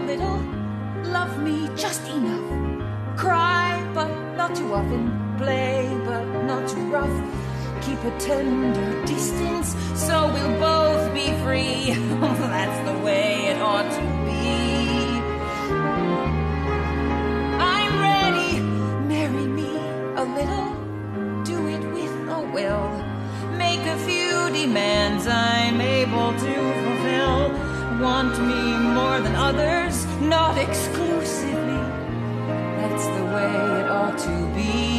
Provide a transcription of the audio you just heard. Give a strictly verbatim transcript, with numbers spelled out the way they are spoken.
little, love me just enough. Cry, but not too often. Play, but not too rough. Keep a tender distance, so we'll both be free. That's the way it ought to be. I'm ready, marry me a little. Do it with a will. Make a few demands I'm able to fulfill. Want me more than others, not exclusively. That's the way it ought to be.